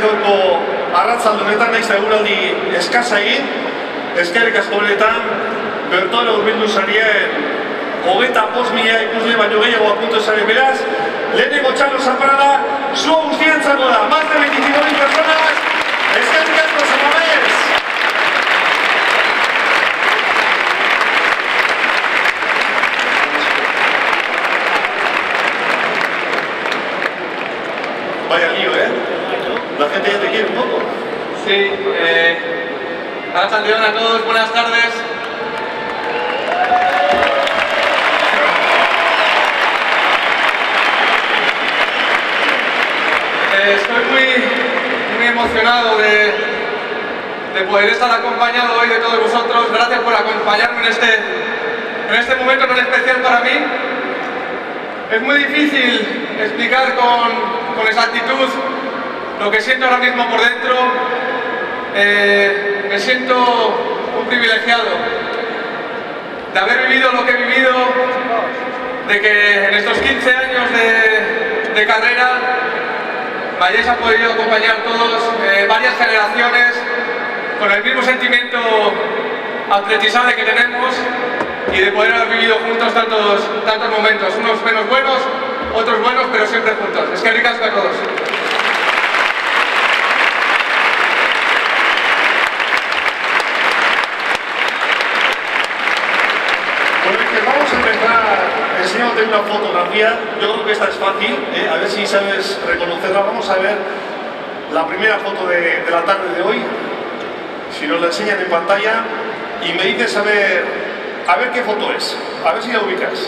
gaurko arratzalde honetan naiz eguraldi eskasa egin, eskerrik asko benetan, bertora hurbildu zarien 25.000 ikusle baino gehiago apuntu zaren beraz, lehenengo txalo zaparada, zu guztientzako da, más de 25.000 personas, eskerrik asko Samamés! Vaya lío, ¿eh? La gente ya te quiere un poco. Sí, Arratsaldeon a todos, buenas tardes. Estoy muy emocionado de poder estar acompañado hoy de todos vosotros. Gracias por acompañarme en este momento tan especial para mí. Es muy difícil explicar con exactitud lo que siento ahora mismo por dentro. Me siento un privilegiado de haber vivido lo que he vivido, de que en estos 15 años de carrera me hayáis podido acompañar todos, varias generaciones, con el mismo sentimiento atletizante que tenemos y de poder haber vivido juntos tantos momentos, unos menos buenos, otros buenos, pero siempre juntos. Eskerrik asko a todos. Vamos a empezar enseñándote una fotografía. Yo creo que esta es fácil, a ver si sabes reconocerla. Vamos a ver la primera foto de la tarde de hoy, si nos la enseñan en pantalla, y me dices a ver qué foto es, a ver si la ubicas.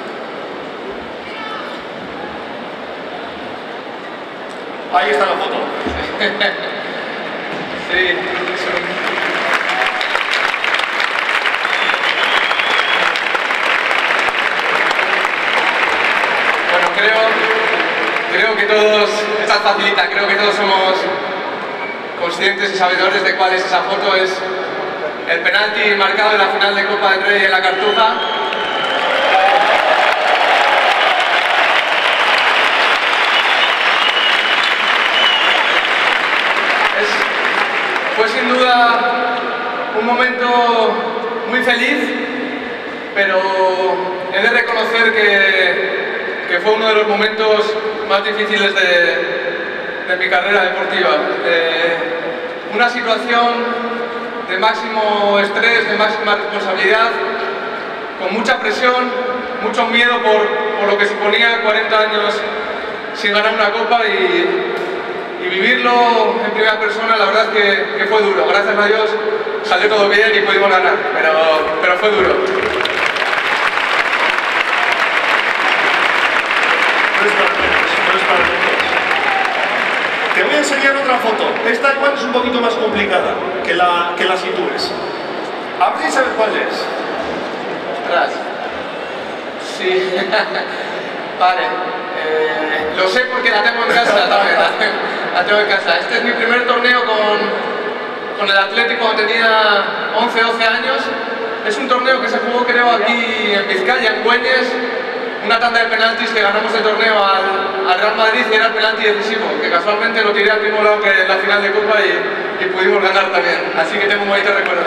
Ahí está la foto. Sí. Creo que todos, esta facilita, creo que todos somos conscientes y sabedores de cuál es esa foto. Es el penalti marcado en la final de Copa del Rey en la Cartuja. Fue sin duda un momento muy feliz, pero he de reconocer que fue uno de los momentos más difíciles de mi carrera deportiva. Una situación de máximo estrés, de máxima responsabilidad, con mucha presión, mucho miedo por lo que suponía 40 años sin ganar una copa y vivirlo en primera persona. La verdad que fue duro. Gracias a Dios salió todo bien y pudimos ganar, pero fue duro. Te voy a enseñar otra foto. Esta igual es un poquito más complicada que la sitúes. A ver si sabes cuál es. Ostras. Sí. Vale. Lo sé porque la tengo en casa también. La tengo en casa. Este es mi primer torneo con el Atlético cuando tenía 11 o 12 años. Es un torneo que se jugó, creo, aquí en Vizcaya, en Güeñes. Una tanda de penaltis que ganamos el torneo al Real Madrid y era el penalti decisivo, que casualmente lo tiré al mismo lado que en la final de Copa y pudimos ganar también. Así que tengo un bonito recuerdo.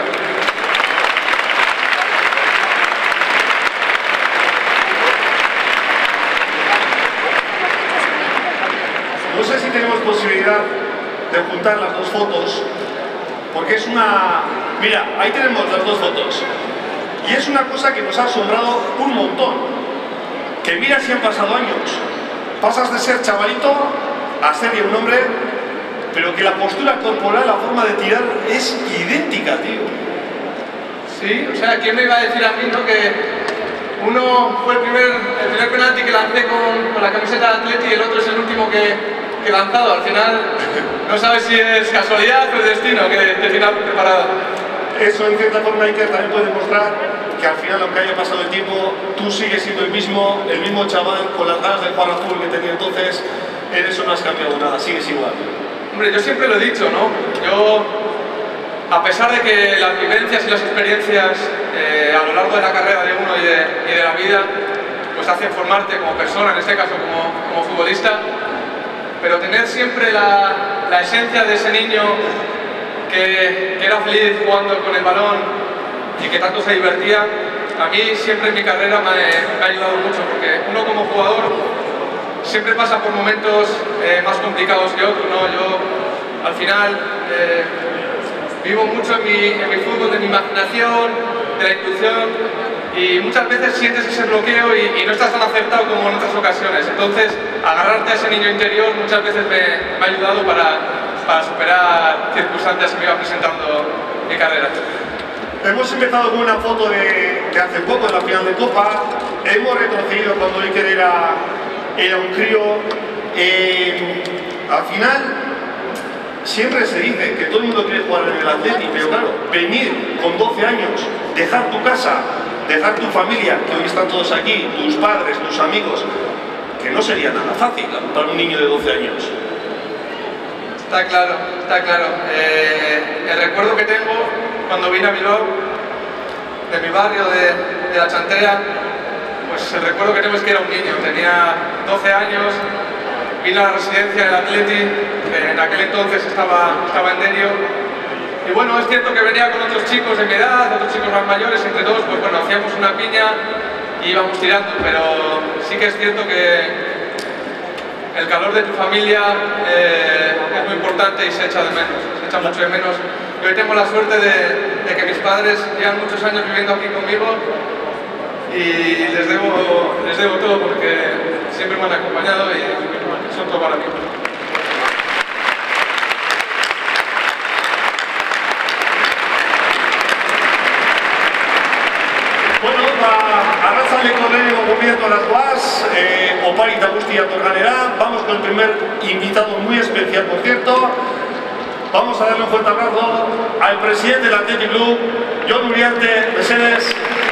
No sé si tenemos posibilidad de juntar las dos fotos, porque es una... Mira, ahí tenemos las dos fotos. Y es una cosa que nos ha asombrado un montón. Que mira si han pasado años. Pasas de ser chavalito a ser ya un hombre, pero que la postura corporal, la forma de tirar es idéntica, tío. Sí, o sea, ¿quién me iba a decir a mí, no, que uno fue el primer penalti que lancé con la camiseta de Atleti y el otro es el último que he lanzado? Al final no sabes si es casualidad o es destino que te tiene preparado. Eso en cierta forma Iker también puede demostrar que al final, aunque haya pasado el tiempo, tú sigues siendo el mismo chaval con las ganas de jugar al fútbol que tenía entonces. En eso no has cambiado nada, sigues igual. Hombre, yo siempre lo he dicho, ¿no? Yo, a pesar de que las vivencias y las experiencias a lo largo de la carrera de uno y de la vida pues hacen formarte como persona, en este caso como futbolista, pero tener siempre la la esencia de ese niño que era feliz jugando con el balón y que tanto se divertía, a mí siempre en mi carrera me ha ayudado mucho, porque uno como jugador siempre pasa por momentos más complicados que otros, ¿no? Yo al final vivo mucho en mi fútbol, de mi imaginación, de la intuición, y muchas veces sientes ese bloqueo y no estás tan acertado como en otras ocasiones. Entonces, agarrarte a ese niño interior muchas veces me ha ayudado para superar circunstancias que me iba presentando mi carrera. Hemos empezado con una foto de hace poco, en la final de Copa. Hemos retrocedido cuando Iker era un crío. Al final, siempre se dice que todo el mundo quiere jugar en el Atleti, pero claro, venir con 12 años, dejar tu casa, dejar tu familia, que hoy están todos aquí, tus padres, tus amigos, que no sería nada fácil para un niño de 12 años. Está claro, está claro. El recuerdo que tengo cuando vine a Bilbao, de mi barrio, de la Chantrea, pues el recuerdo que tengo es que era un niño, tenía 12 años, vine a la residencia del Atleti, que en aquel entonces estaba en Derio, y bueno, es cierto que venía con otros chicos de mi edad, otros chicos más mayores, entre todos, pues bueno, hacíamos una piña y íbamos tirando, pero sí que es cierto que el calor de tu familia es muy importante y se echa de menos, se echa mucho de menos. Y hoy tengo la suerte de que mis padres llevan muchos años viviendo aquí conmigo y les debo todo porque siempre me han acompañado y son todo para mí. Bueno, arratsaldeko lehenengo gonbidatu las guas, opari eta guztia torganera. Vamos con el primer invitado muy especial, por cierto. Vamos a darle un fuerte abrazo al presidente del Athletic Club, Jon Uriarte, Mercedes.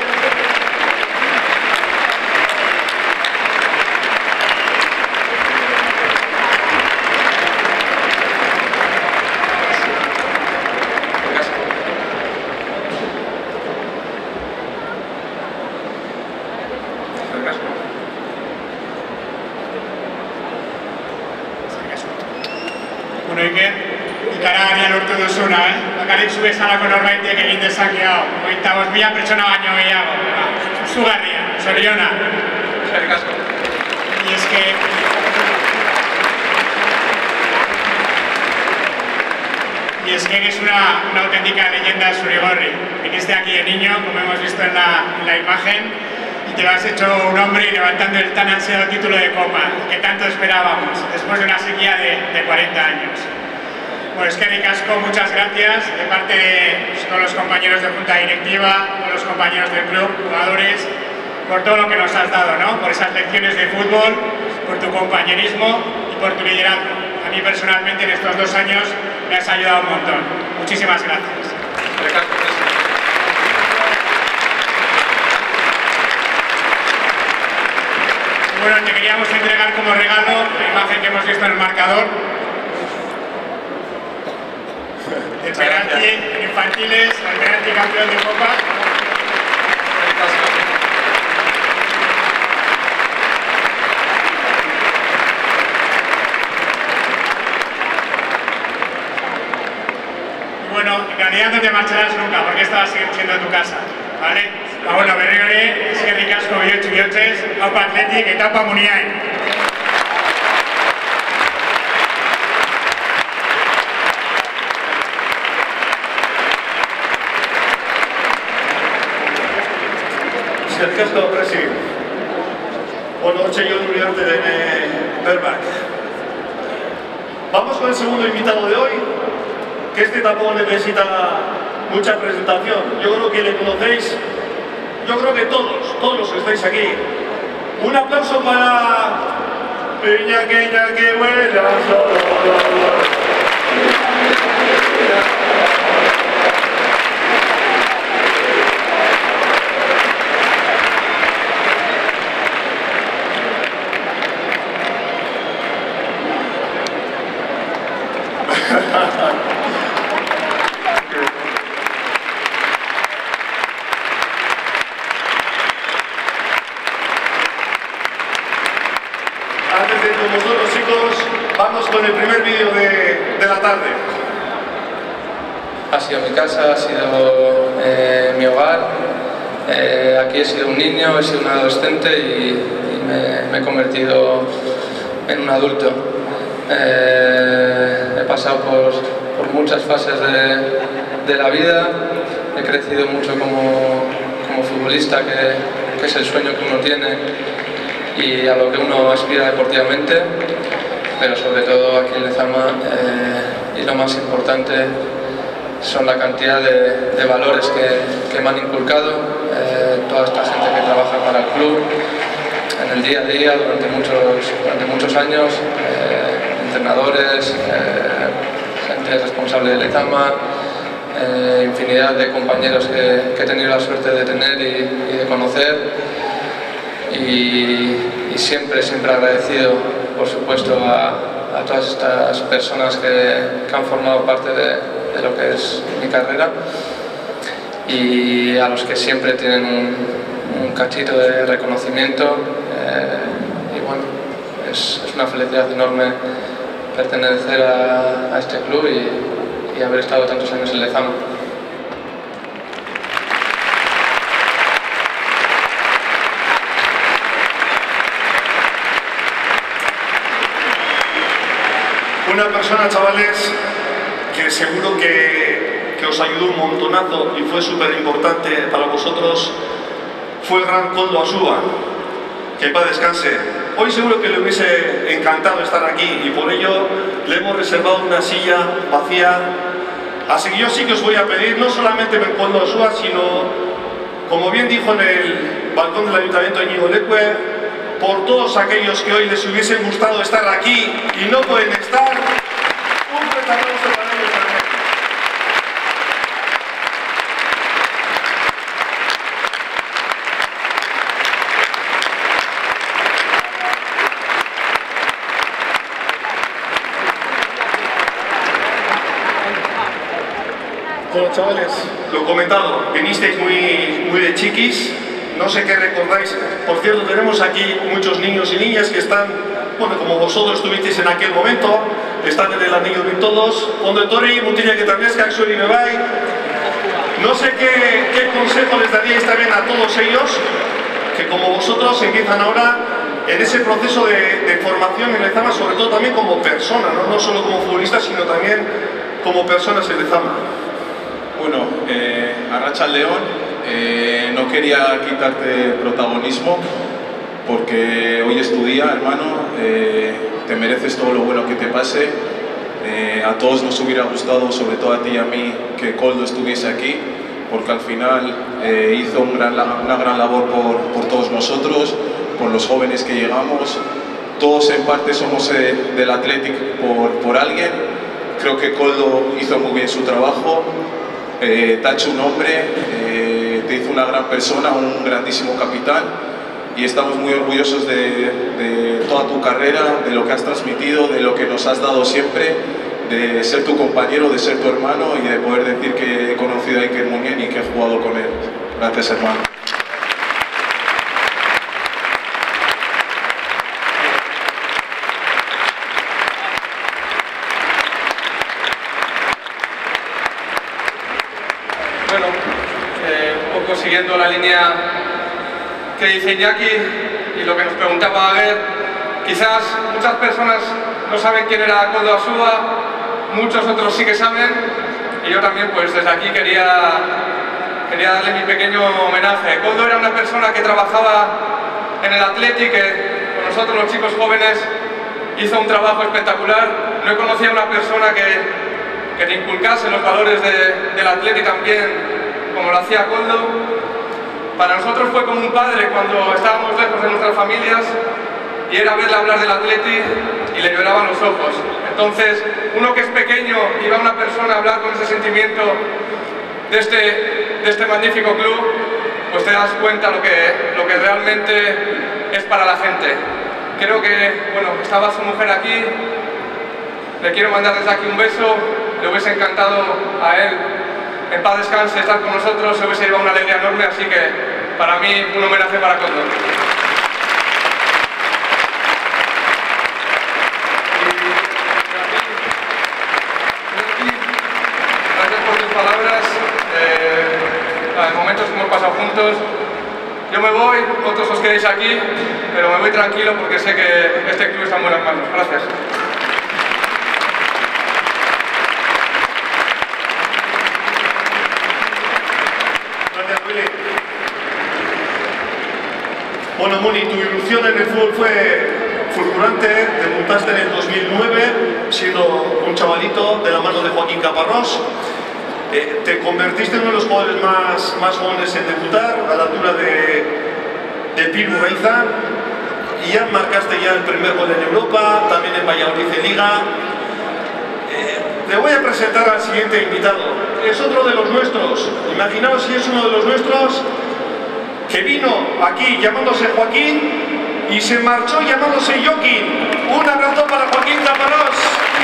Bueno, Iker, ikaragarria lortu duzuna, bakarrik zu bezalako norbaitek egin dezake hau. 25.000 pertsona baino gehiago. Zugarria, zoriona. Eskerrik asko. Y es que eres una auténtica leyenda Zurigorri. Viniste aquí de niño, como hemos visto en la imagen, y te lo has hecho un hombre levantando el tan ansiado título de Copa, que tanto esperábamos, después de una sequía de 40 años. Bueno, Eskerrik asko, muchas gracias de parte de todos los compañeros de junta directiva, todos los compañeros del club, jugadores, por todo lo que nos has dado, ¿no? Por esas lecciones de fútbol, por tu compañerismo y por tu liderazgo. A mí personalmente en estos 2 años me has ayudado un montón. Muchísimas gracias. Bueno, te queríamos entregar como regalo la imagen que hemos visto en el marcador. El penalti en infantiles, el penalti campeón de Copa. Y bueno, en realidad no te marcharás nunca, porque esta va a seguir siendo tu casa, ¿vale? Bueno, berriro ere, eskerrik asko bihotz bihotzez, Aupa Athletic eta Aupa Muniain. Eskerrik asko, Presi. Bueno, hortxe Jon Uriarte de Berbak. Vamos con el segundo invitado de hoy, que este tampoco necesita mucha presentación. Yo creo que le conocéis, yo creo que todos los que estáis aquí. Un aplauso para Iñaki vuela solo. Antes de ir con vosotros, chicos, vamos con el primer vídeo de la tarde? Ha sido mi casa, ha sido mi hogar. Aquí he sido un niño, he sido un adolescente y me he convertido en un adulto. He pasado por muchas fases de la vida, he crecido mucho como futbolista, que es el sueño que uno tiene y a lo que uno aspira deportivamente, pero sobre todo aquí en Lezama, y lo más importante son la cantidad de valores que me han inculcado toda esta gente que trabaja para el club en el día a día durante muchos años, entrenadores, gente responsable de Lezama, infinidad de compañeros que he tenido la suerte de tener y de conocer, y siempre agradecido, por supuesto, a todas estas personas que han formado parte de lo que es mi carrera, y a los que siempre tienen un cachito de reconocimiento, y bueno, es una felicidad enorme pertenecer a este club y haber estado tantos años en Lezama. Una persona, chavales, que seguro que os ayudó un montonazo y fue súper importante para vosotros, fue el gran Koldo Asúa, que en paz descanse. Hoy seguro que le hubiese encantado estar aquí y por ello le hemos reservado una silla vacía. Así que yo sí que os voy a pedir, no solamente por Koldo Asúa, sino, como bien dijo en el balcón del Ayuntamiento de Íñigo Leque, por todos aquellos que hoy les hubiese gustado estar aquí y no pueden estar, un fuerte aplauso para ellos también. Bueno, chavales, lo comentado, vinisteis muy de chiquis, no sé qué recordáis. Por cierto, tenemos aquí muchos niños y niñas que están, bueno, como vosotros estuvisteis en aquel momento, están en el anillo de todos, cuando Tori, Mutilla que también es Caxuel y Bebay. No sé qué consejo les daríais también a todos ellos, que como vosotros empiezan ahora en ese proceso de formación en Lezama, sobre todo también como persona, no solo como futbolista, sino también como personas en Lezama. Bueno, Arratsaldeon, no quería quitarte protagonismo porque hoy es tu día, hermano, te mereces todo lo bueno que te pase. A todos nos hubiera gustado, sobre todo a ti y a mí, que Koldo estuviese aquí, porque al final hizo una gran labor por todos nosotros, por los jóvenes que llegamos. Todos en parte somos del Athletic por alguien. Creo que Koldo hizo muy bien su trabajo. Te ha hecho un hombre, te hizo una gran persona, un grandísimo capitán, y estamos muy orgullosos de toda tu carrera, de lo que has transmitido, de lo que nos has dado siempre, de ser tu compañero, de ser tu hermano y de poder decir que he conocido a Iker Muñén y que he jugado con él. Gracias, hermano. Bueno, un poco siguiendo la línea que dice Iñaki y lo que nos preguntaba Aguer, quizás muchas personas no saben quién era Koldo Asúa, muchos otros sí que saben, y yo también pues desde aquí quería darle mi pequeño homenaje. Koldo era una persona que trabajaba en el Athletic, que con nosotros los chicos jóvenes hizo un trabajo espectacular. No he conocido a una persona que te inculcase los valores del Athletic también, como lo hacía Koldo. Para nosotros fue como un padre cuando estábamos lejos de nuestras familias y era verle hablar del Athletic y le lloraban los ojos. Entonces, uno que es pequeño y va a una persona a hablar con ese sentimiento de este magnífico club, pues te das cuenta lo que realmente es para la gente. Creo que, bueno, estaba su mujer aquí, le quiero mandar desde aquí un beso. Le hubiese encantado a él, en paz descanse, estar con nosotros, se hubiese llevado una alegría enorme, así que para mí un homenaje para Koldo. momentos que hemos pasado juntos. Yo me voy, vosotros os quedáis aquí, pero me voy tranquilo porque sé que este club está en buenas manos. Gracias. Gracias, Willy. Bueno, Muni, tu irrupción en el fútbol fue fulgurante. Debutaste en el 2009, siendo un chavalito de la mano de Joaquín Caparrós. Te convertiste en uno de los jugadores más jóvenes en debutar, a la altura de Piru Reiza, y ya marcaste ya el primer gol en Europa, también en Valladolid de Liga. Te voy a presentar al siguiente invitado. Es otro de los nuestros. Imaginaos si es uno de los nuestros que vino aquí llamándose Joaquín y se marchó llamándose Joaquín. Un abrazo para Joaquín Caparrós.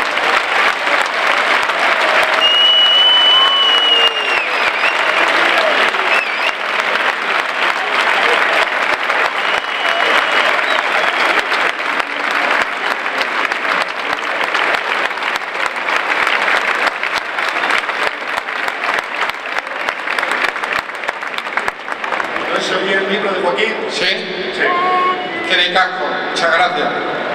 ¿Se oye el micro de Joaquín? ¿Sí? Sí. Que de casco. Muchas gracias.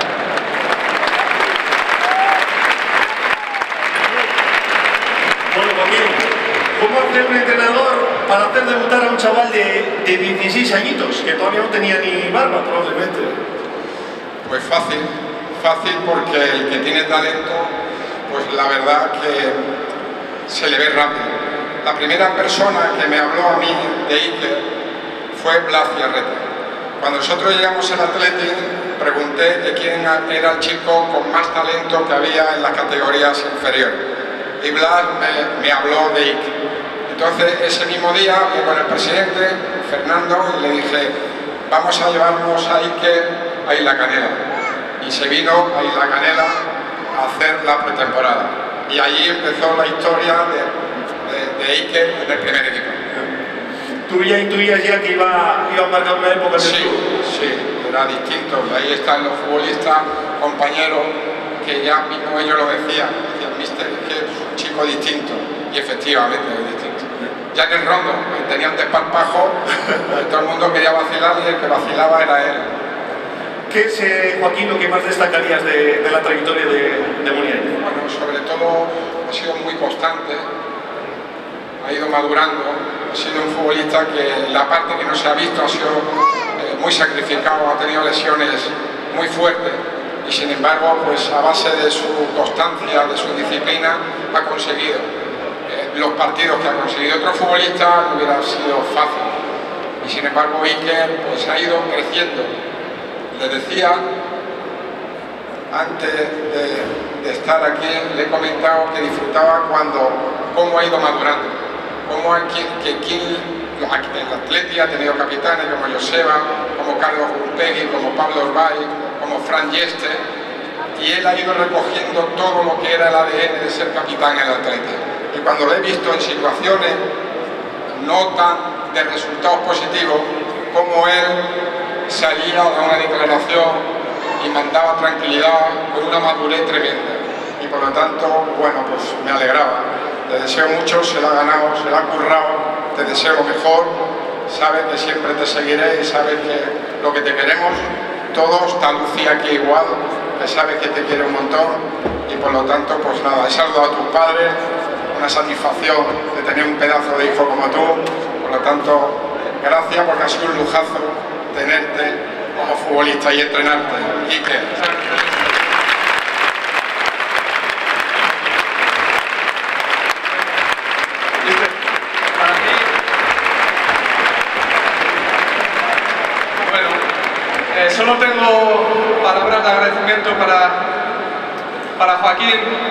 Bueno, Joaquín, ¿cómo hace un entrenador para hacer debutar a un chaval de 16 añitos, que todavía no tenía ni barba, probablemente? Pues fácil. Fácil porque el que tiene talento, pues la verdad que se le ve rápido. La primera persona que me habló a mí de Iker fue Blas Ciarreta. Cuando nosotros llegamos al Athletic, pregunté de quién era el chico con más talento que había en las categorías inferiores. Y Blas me habló de Iker. Entonces, ese mismo día hablé con el presidente, Fernando, y le dije, vamos a llevarnos a Iker a Isla Canela. Y se vino a Isla Canela a hacer la pretemporada. Y allí empezó la historia de Iker en el primer equipo. ¿Tú ya intuías ya que iba a marcar una época en el club? Sí, era distinto. Ahí están los futbolistas, compañeros, que ya mismo ellos lo decían, mister, que es un chico distinto. Y efectivamente es distinto. Ya en el rondo, tenía un desparpajo, todo el mundo quería vacilar y el que vacilaba era él. ¿Qué es, Joaquín, lo que más destacarías de la trayectoria de Muniain? Bueno, sobre todo ha sido muy constante, ha ido madurando, ha sido un futbolista que la parte que no se ha visto ha sido muy sacrificado, ha tenido lesiones muy fuertes y sin embargo, pues a base de su constancia, de su disciplina, ha conseguido los partidos que ha conseguido. Otro futbolista no hubiera sido fácil y sin embargo Iker pues ha ido creciendo. Les decía, antes de estar aquí, le he comentado que disfrutaba cómo ha ido madurando, cómo el Atleti ha tenido capitanes como Joseba, como Carlos Urpegui, como Pablo Orbay, como Fran Yeste, y él ha ido recogiendo todo lo que era el ADN de ser capitán en el Atleti. Y cuando lo he visto en situaciones no tan de resultados positivos, como él salía a dar una declaración y mandaba tranquilidad con una madurez tremenda. Y por lo tanto, bueno, pues me alegraba. Te deseo mucho, se lo ha ganado, se lo ha currado, te deseo lo mejor, sabes que siempre te seguiré y sabes que lo que te queremos todos, está Lucía aquí igual, que sabe que te quiere un montón y por lo tanto, pues nada, he saludado a tus padres, una satisfacción de tener un pedazo de hijo como tú, por lo tanto, gracias porque ha sido un lujazo tenerte como futbolista y entrenarte. Iker. Solo tengo palabras de agradecimiento para Joaquín,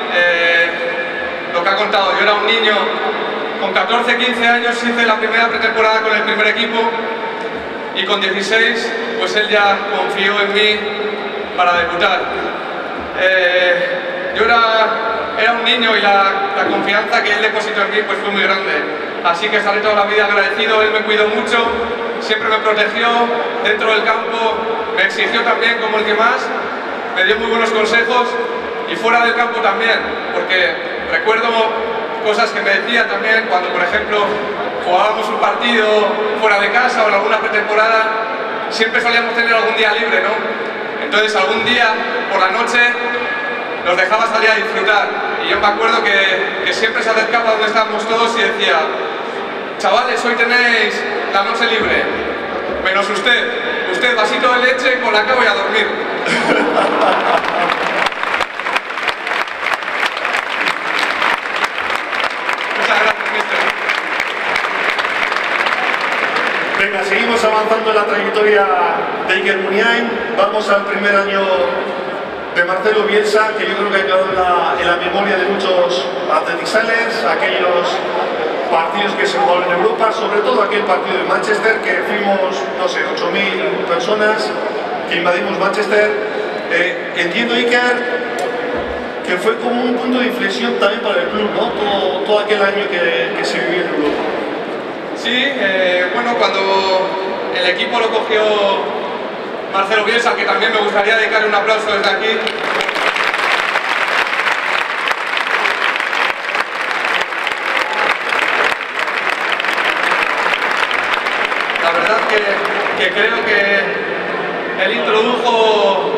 lo que ha contado. Yo era un niño, con 14, 15 años hice la primera pretemporada con el primer equipo y con 16 pues él ya confió en mí para debutar. Yo era un niño y la confianza que él depositó en mí pues fue muy grande, así que estaré toda la vida agradecido. Él me cuidó mucho, siempre me protegió dentro del campo, me exigió también como el que más, me dio muy buenos consejos y fuera del campo también, porque recuerdo cosas que me decía también cuando, por ejemplo, jugábamos un partido fuera de casa o en alguna pretemporada, siempre solíamos tener algún día libre, ¿no? Entonces algún día por la noche nos dejaba salir a disfrutar. Y yo me acuerdo que siempre se acercaba donde estábamos todos y decía: chavales, hoy tenéis la noche libre, menos usted vasito de leche, con la que voy a dormir. Muchas gracias, mister. Venga, seguimos avanzando en la trayectoria de Iker Muniain. Vamos al primer año de Marcelo Bielsa, que yo creo que ha quedado en la memoria de muchos atletisales, aquellos partidos que se jugaron en Europa, sobre todo aquel partido de Manchester, que fuimos, no sé, 8.000 personas que invadimos Manchester. Entiendo, Iker, que fue como un punto de inflexión también para el club, ¿no? Todo aquel año que se vivió en Europa. Sí, bueno, cuando el equipo lo cogió Marcelo Bielsa, que también me gustaría dedicarle un aplauso desde aquí. La verdad que creo que él introdujo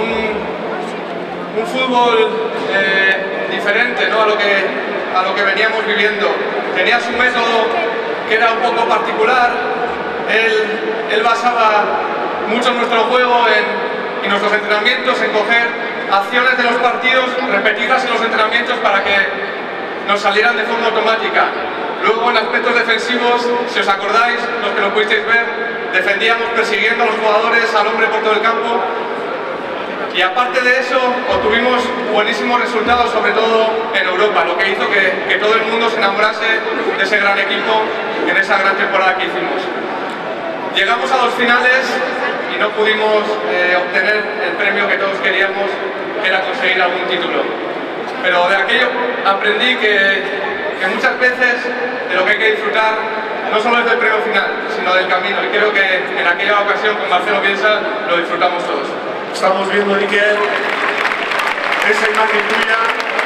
un fútbol diferente, ¿no? a lo que veníamos viviendo. Tenía su método que era un poco particular. Él basaba mucho nuestro juego y nuestros entrenamientos en coger acciones de los partidos, repetirlas en los entrenamientos para que nos salieran de forma automática. Luego, en aspectos defensivos, si os acordáis, los que lo pudisteis ver, defendíamos persiguiendo a los jugadores al hombre por todo el campo. Y aparte de eso, obtuvimos buenísimos resultados, sobre todo en Europa, lo que hizo que todo el mundo se enamorase de ese gran equipo en esa gran temporada que hicimos. Llegamos a los finales y no pudimos obtener el premio que todos queríamos, que era conseguir algún título. Pero de aquello aprendí que muchas veces de lo que hay que disfrutar no solo es del premio final, sino del camino. Y creo que en aquella ocasión con Marcelo Bielsa lo disfrutamos todos. Estamos viendo, Iker, esa imagen tuya,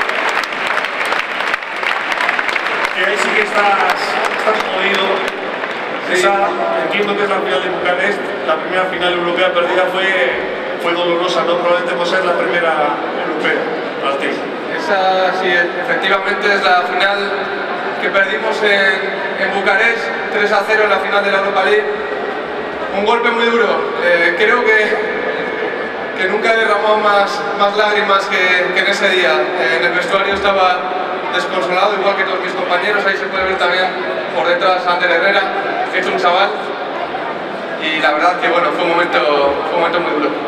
que ahí sí que estás jodido. Sí. Entiendo que es la final de Bucarest, la primera final europea perdida fue dolorosa, ¿no? Probablemente por ser la primera europea para ti. Esa sí, efectivamente es la final que perdimos en Bucarest, 3-0 en la final de la Europa League. Un golpe muy duro. Creo que nunca he derramado más lágrimas que en ese día. En el vestuario estaba desconsolado, igual que todos mis compañeros. Ahí se puede ver también por detrás a Ander Herrera, que es un chaval. Y la verdad que bueno, fue un momento muy duro.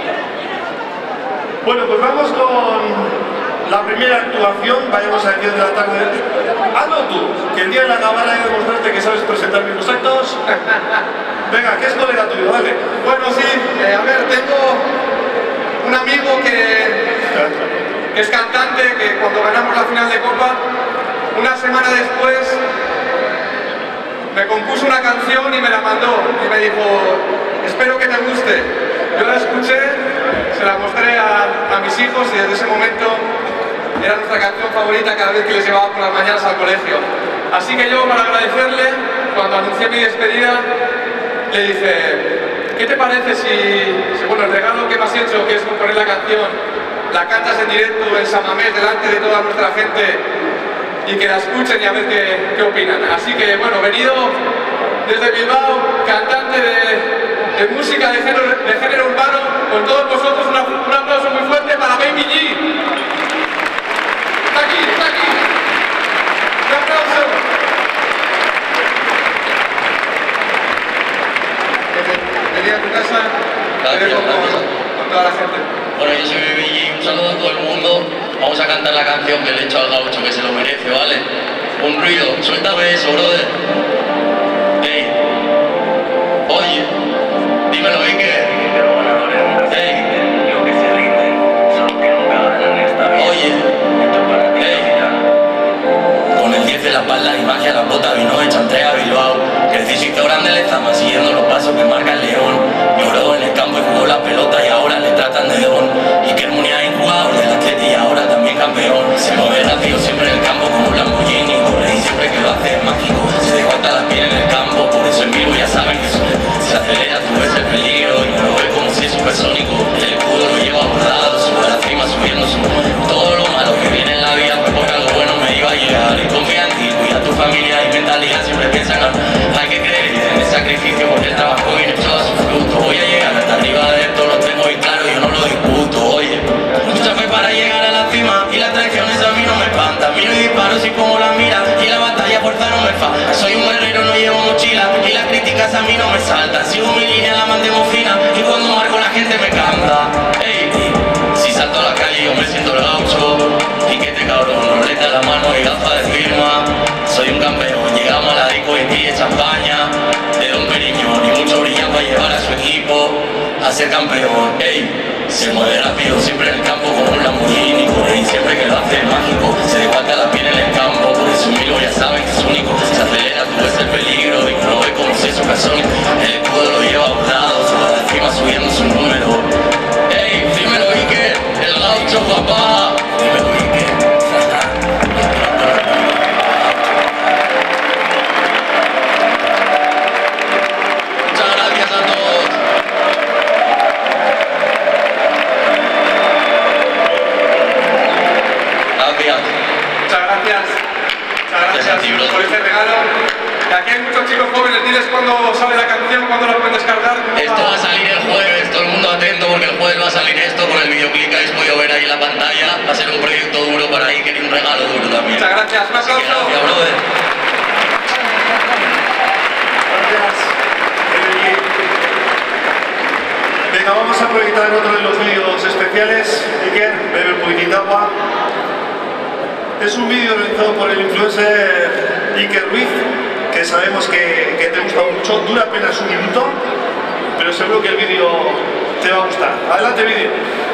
Bueno, pues vamos con la primera actuación. Vayamos a las 10 de la tarde. Hazlo tú, que el día de la Navarra hay que demostrarte que sabes presentar bien los actos. Venga, ¿qué es colega tuyo? Dale. Bueno, sí, a ver, tengo un amigo que es cantante, que cuando ganamos la final de Copa, una semana después me compuso una canción y me la mandó y me dijo: espero que te guste. Yo la escuché, se la mostré a mis hijos y desde ese momento era nuestra canción favorita cada vez que les llevaba por las mañanas al colegio. Así que yo, para agradecerle, cuando anuncié mi despedida, le dije: ¿qué te parece si bueno, el regalo que me has hecho, que es componer la canción, la cantas en directo en San Mamés delante de toda nuestra gente y que la escuchen y a ver qué opinan? Así que bueno, venido desde Bilbao, cantante de música de género urbano, con todos vosotros un aplauso muy fuerte para Baby G. Está aquí, está aquí. Un aplauso. Venía a tu casa, te dejo con toda la gente. Bueno, yo soy Baby G, un saludo a todo el mundo. Vamos a cantar la canción que le he hecho al gaucho, que se lo merece, ¿vale? Un ruido, suéltame eso, brother. Ey, oye, dímelo, Iker. Ey, oye, ey. Con el 10 de la espalda y magia la bota vino hecha Andrea Bilbao. Que el físico grande le estamos siguiendo los pasos que marca el león. Lloró en el campo y jugó la pelota y ahora le tratan de don. Iker Muniain, jugador del Atleti y ahora también campeón. Se mueve rápido siempre en el campo como un Lamborghini. Corre y siempre que lo hace es mágico. Se descuenta las piernas. realidad siempre piensan hay que creer en el sacrificio porque el trabajo viene hecho a su fruto. Voy a llegar hasta arriba de esto, lo tengo bien claro, yo no lo discuto. Oye, mucha fe para llegar a la cima y las traiciones a mí no me espantan. Miro y disparo si pongo la mira y la batalla fuerza no me falta. Soy un guerrero, no llevo mochila y las críticas a mí no me saltan. Sigo mi línea, la mantengo fina y cuando marco la gente me canta. Ey, si salto a la calle yo me siento el gaucho. Piquete cabrón, roleta en la mano y gafa de firma. Soy un campeón, llegamos a la disco y pide champaña. De Don Periñón y mucho brillan para llevar a su equipo a ser campeón. Ey, se mueve rápido, siempre en el campo como un Lamborghini. Corre siempre que lo hace mágico, se desguanta la piel en el campo. Por eso Milo ya saben que es único. Se acelera, tú ves el peligro y no ve como si es ocasión. El escudo lo lleva bordado, sobre encima subiendo su número. Ey, dímelo Iker, el gaucho papá. Dímelo Iker. Muchas gracias a todos. Gracias. Muchas gracias. Muchas gracias por este regalo. Y aquí hay muchos chicos jóvenes, diles cuándo sale la canción, cuándo la pueden descargar. Esto va a salir el jueves, todo el mundo atento porque el jueves va a salir esto con el videoclip que habéis podido ver ahí en la pantalla. Va a ser un proyecto duro para Iker y un regalo duro también. Muchas gracias, un Así que aplauso. gracias, brother. Gracias. Venga, vamos a proyectar otro de los vídeos especiales. Iker, bebe un poquitín de agua. Es un vídeo realizado por el influencer Iker Ruiz, que sabemos que te gusta mucho. Dura apenas un minuto, pero seguro que el vídeo te va a gustar. Adelante, vídeo.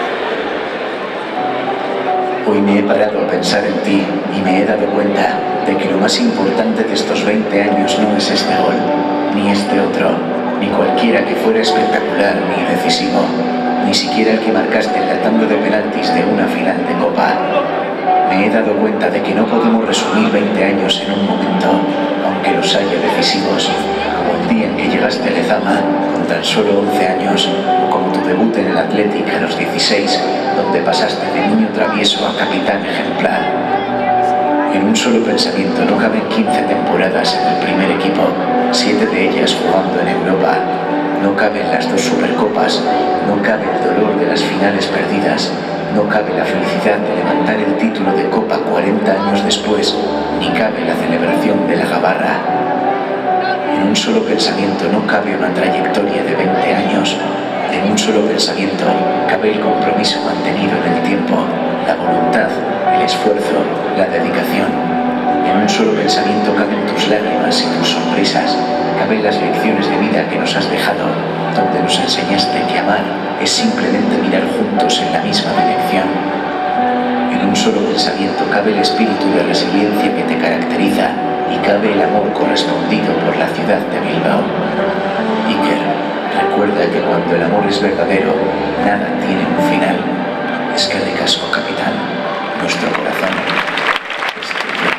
Hoy me he parado a pensar en ti y me he dado cuenta de que lo más importante de estos 20 años no es este gol, ni este otro, ni cualquiera que fuera espectacular ni decisivo, ni siquiera el que marcaste en la tanda de penaltis de una final de Copa. Me he dado cuenta de que no podemos resumir 20 años en un momento, aunque los haya decisivos, como el día en que llegaste a Lezama con tan solo 11 años, o como tu debut en el Athletic a los 16, donde pasaste de niño travieso a capitán ejemplar. En un solo pensamiento no caben 15 temporadas en el primer equipo, 7 de ellas jugando en Europa. No caben las 2 Supercopas, no cabe el dolor de las finales perdidas, no cabe la felicidad de levantar el título de Copa 40 años después, ni cabe la celebración de la Gabarra. En un solo pensamiento no cabe una trayectoria de 20 años. En un solo pensamiento cabe el compromiso mantenido en el tiempo, la voluntad, el esfuerzo, la dedicación. En un solo pensamiento caben tus lágrimas y tus sonrisas, caben las lecciones de vida que nos has dejado, donde nos enseñaste que amar es simplemente mirar juntos en la misma dirección. En un solo pensamiento cabe el espíritu de resiliencia que te caracteriza y cabe el amor correspondido por la ciudad de Bilbao. Iker, recuerda que cuando el amor es verdadero, nada tiene un final. Es que de casco, capitán, nuestro corazón es tuyo.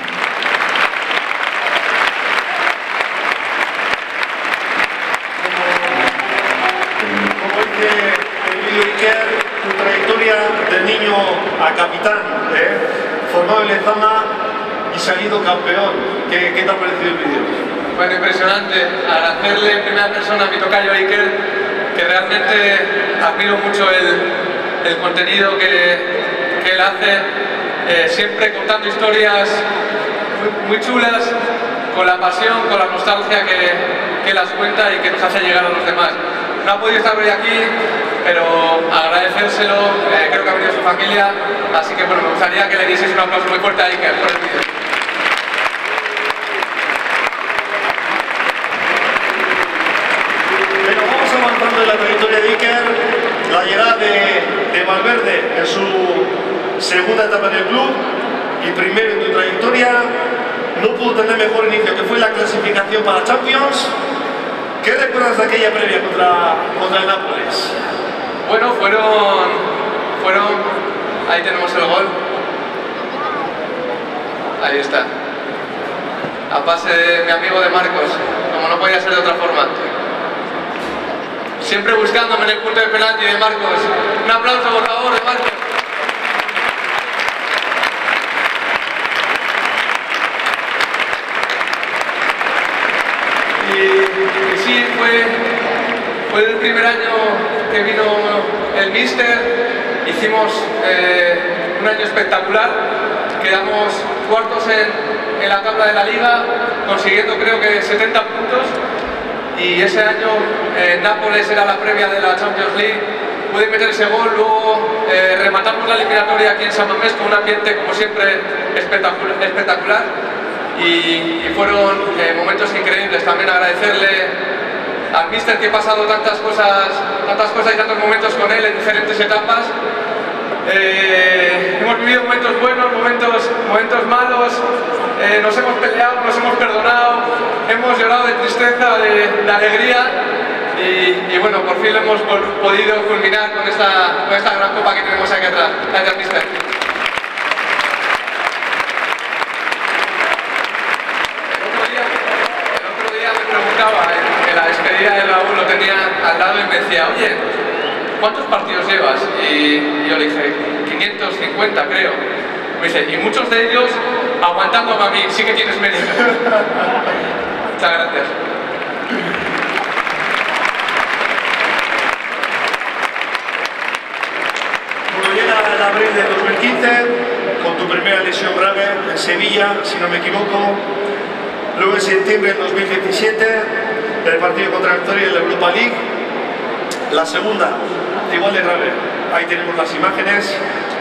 Como dice el vídeo Iker, tu trayectoria de niño a capitán, formado en Lezama y salido campeón. ¿Qué te ha parecido el vídeo? Bueno, impresionante. Agradecerle en primera persona a mi tocayo Iker, que realmente admiro mucho el contenido que él hace, siempre contando historias muy chulas, con la pasión, con la nostalgia que las cuenta y que nos hace llegar a los demás. No ha podido estar hoy aquí, pero agradecérselo, creo que ha venido su familia, así que bueno, me gustaría que le dieseis un aplauso muy fuerte a Iker por el vídeo. Bueno, vamos avanzando en la trayectoria de Iker, la llegada de Valverde en su segunda etapa en el club y primero en tu trayectoria. No pudo tener mejor inicio, que fue la clasificación para Champions. ¿Qué recuerdas de aquella previa contra el Nápoles? Bueno, fueron, ahí tenemos el gol, ahí está, a pase de mi amigo de Marcos, como no podía ser de otra forma. Siempre buscándome en el punto de penalti de Marcos. Un aplauso, por favor, de Marcos. Fue el primer año que vino el míster, hicimos un año espectacular, quedamos cuartos en la tabla de la liga, consiguiendo creo que 70 puntos, y ese año Nápoles era la previa de la Champions League, pude meter ese gol, luego rematamos la eliminatoria aquí en San Mamés con un ambiente como siempre espectacular, y fueron momentos increíbles. También agradecerle al míster, que he pasado tantas cosas y tantos momentos con él en diferentes etapas. Hemos vivido momentos buenos, momentos malos, nos hemos peleado, nos hemos perdonado, hemos llorado de tristeza, de alegría, y bueno, por fin hemos podido culminar con esta gran copa que tenemos aquí atrás. Gracias, míster. El otro día me preguntaba, en la despedida de Raúl, lo tenía al lado y me decía, oye, ¿cuántos partidos llevas? Y yo le dije, 550 creo. Me dice, y muchos de ellos aguantándome a mí, sí que tienes mérito. Muchas gracias. Bueno, llega el abril de 2015, con tu primera lesión grave en Sevilla, si no me equivoco. Luego en septiembre del 2017, el partido contra Victoria en la Europa League. La segunda, igual de grave. Ahí tenemos las imágenes.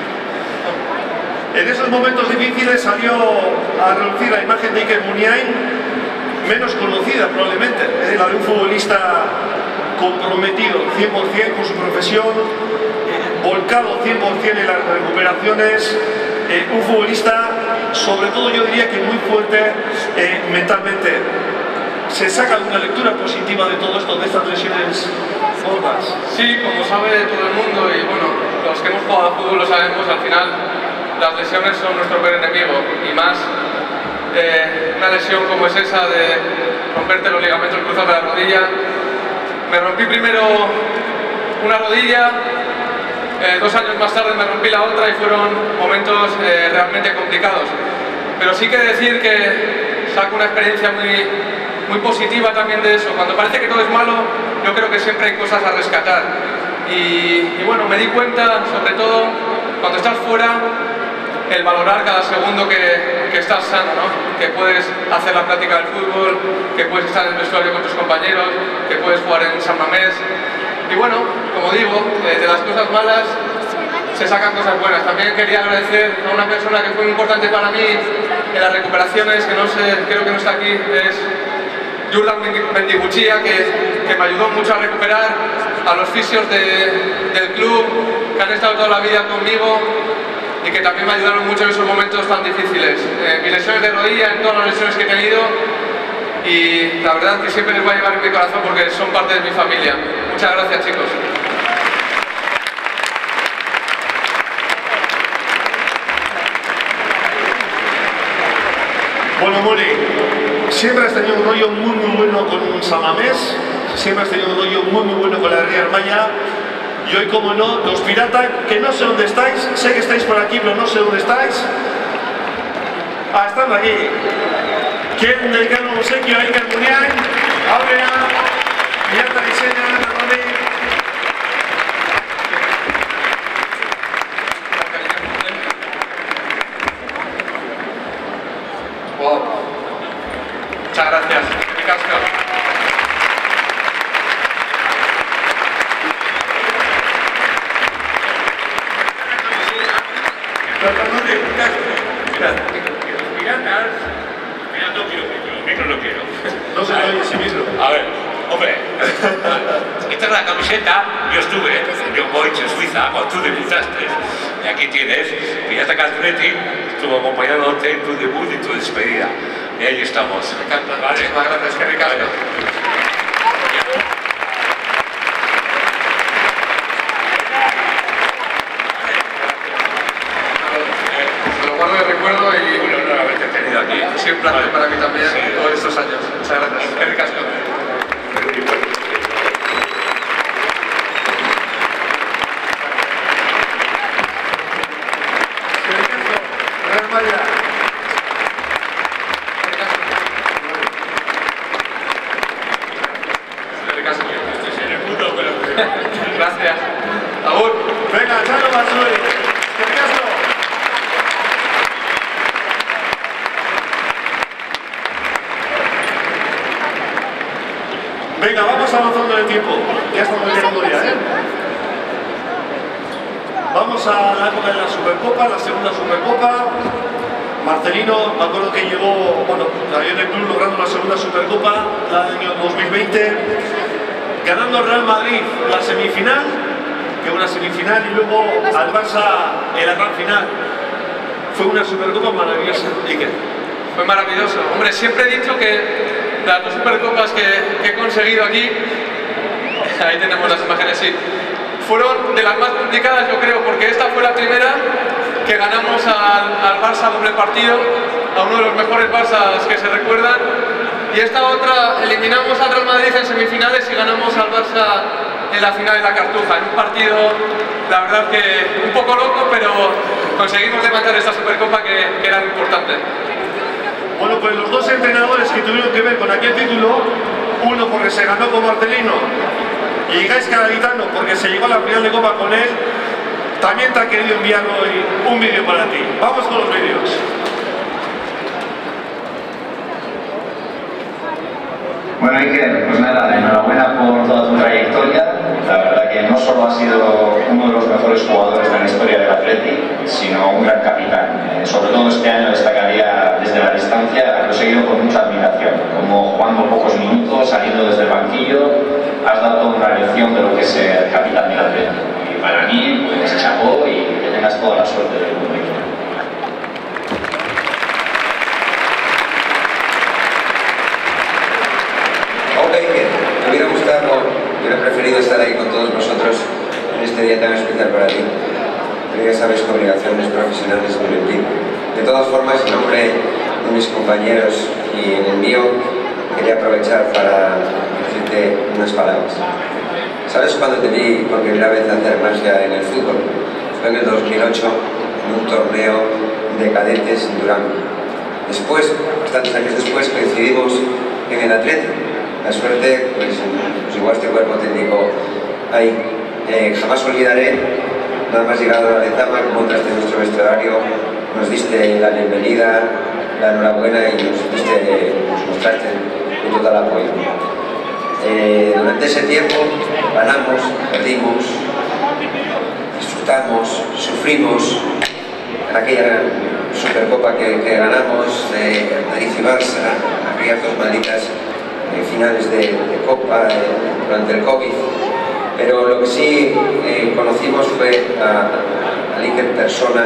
En esos momentos difíciles salió a relucir la imagen de Iker Muniain, menos conocida probablemente, la de un futbolista comprometido 100% con su profesión, volcado 100% en las recuperaciones, un futbolista sobre todo yo diría que muy fuerte mentalmente. ¿Se saca alguna lectura positiva de todo esto, de estas lesiones gordas? Sí, como sabe todo el mundo, y bueno, los que hemos jugado a fútbol lo sabemos, al final las lesiones son nuestro peor enemigo, y más una lesión como es esa de romperte los ligamentos cruzados de la rodilla. Me rompí primero una rodilla, 2 años más tarde me rompí la otra, y fueron momentos realmente complicados. Pero sí que decir que saco una experiencia muy positiva también de eso. Cuando parece que todo es malo, yo creo que siempre hay cosas a rescatar. Y bueno, me di cuenta, sobre todo cuando estás fuera, el valorar cada segundo que estás sano, ¿no? Que puedes hacer la práctica del fútbol, que puedes estar en el vestuario con tus compañeros, que puedes jugar en San Mamés. Y bueno, como digo, de las cosas malas se sacan cosas buenas. También quería agradecer a una persona que fue muy importante para mí en las recuperaciones, que no sé, creo que no está aquí, es Jordan Mendiguchía, que me ayudó mucho a recuperar, a los fisios del club, que han estado toda la vida conmigo y que también me ayudaron mucho en esos momentos tan difíciles. Mis lesiones de rodilla, en todas las lesiones que he tenido, y la verdad que siempre les voy a llevar en mi corazón porque son parte de mi familia. Muchas gracias, chicos. Bueno, Muli, siempre has tenido un rollo muy bueno con San Mamés, siempre has tenido un rollo muy bueno con la Ría Armaya, y hoy, como no, los Piratas, que no sé dónde estáis, sé que estáis por aquí, pero no sé dónde estáis. Ah, están aquí. Quieren dedicar un obsequio a Iker Muniain, Áurea, Mirta Diseña, Rodri. Wow. Muchas gracias. Ricasco. No se oye sí mismo. A ver, hombre, esta es la camiseta, yo estuve en John Boyd en Suiza cuando tú debutaste. Y aquí tienes, Pirata Calzunetti estuvo acompañándote en tu debut y tu despedida. Y ahí estamos. Me encanta. Vale. Muchas gracias, que ricasco. Lo guardo de recuerdo y Un honor haberte tenido aquí. ha sido un placer para mí también Sí. todos estos años. Muchas gracias. Que ricasco. Gracias. Agur. Venga, Chano Batsuri. Venga, vamos avanzando en el tiempo. Ya estamos llegando ya, ¿eh? Vamos a la época de la Supercopa, la segunda Supercopa. Marcelino, me acuerdo que llegó, bueno, ahí en el club logrando la segunda Supercopa el año 2020, ganando al Real Madrid la semifinal, que una semifinal, y luego al Barça en la gran final. Fue una Supercopa maravillosa. ¿Y qué? Fue maravilloso. Hombre, siempre he dicho que las dos Supercopas que he conseguido aquí, ahí tenemos las imágenes, sí, fueron de las más complicadas, yo creo, porque esta fue la primera que ganamos al Barça doble partido, a uno de los mejores Barças que se recuerdan, y esta otra eliminamos al Real Madrid en semifinales y ganamos al Barça en la final de la Cartuja, en un partido, la verdad que un poco loco, pero conseguimos levantar esta Supercopa que era muy importante. Bueno, pues los dos entrenadores que tuvieron que ver con aquel título, uno porque se ganó con Marcelino y Gaisca Garitano porque se llegó a la final de Copa con él, también te ha querido enviar hoy un vídeo para ti. Vamos con los vídeos. Bueno, Iker, pues nada, enhorabuena por toda tu trayectoria. La verdad que no solo has sido uno de los mejores jugadores de la historia del Athletic, sino un gran capitán. Sobre todo este año destacaría desde la distancia, lo he seguido con mucha admiración, como jugando pocos minutos, saliendo desde el banquillo, has dado toda una lección de lo que es ser capitán del Athletic. Y para mí, pues chapó y que tengas toda la suerte del mundo. Me hubiera gustado, hubiera preferido estar ahí con todos vosotros en este día tan especial para ti. Pero ya sabes que obligaciones profesionales con el equipo. De todas formas, en nombre de mis compañeros y en el mío, quería aprovechar para decirte unas palabras. ¿Sabes cuándo te vi por primera vez hacer magia en el fútbol? Fue en el 2008, en un torneo de cadetes en Durango. Después, bastantes años después, coincidimos en el Atlético. La suerte, pues igual este cuerpo técnico ahí. Jamás olvidaré, nada más llegado a la Lezama, como entraste en nuestro vestuario, nos diste la bienvenida, la enhorabuena y nos mostraste un total apoyo. Durante ese tiempo ganamos, perdimos, disfrutamos, sufrimos en aquella Supercopa que ganamos, Madrid y Barça, aquellas dos malditas finales de Copa durante el COVID, pero lo que sí conocimos fue a Iker persona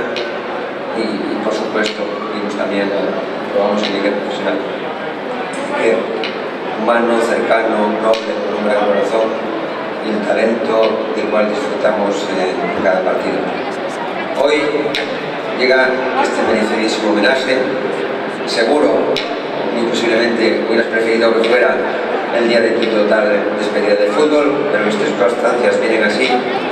y por supuesto vimos también probamos el Iker profesional, Iker humano, cercano, noble, con un gran corazón y el talento del cual disfrutamos en cada partido. Hoy llega este merecidísimo homenaje, seguro muy posiblemente hubieras preferido que fuera el día de tu total despedida del fútbol, pero las circunstancias vienen así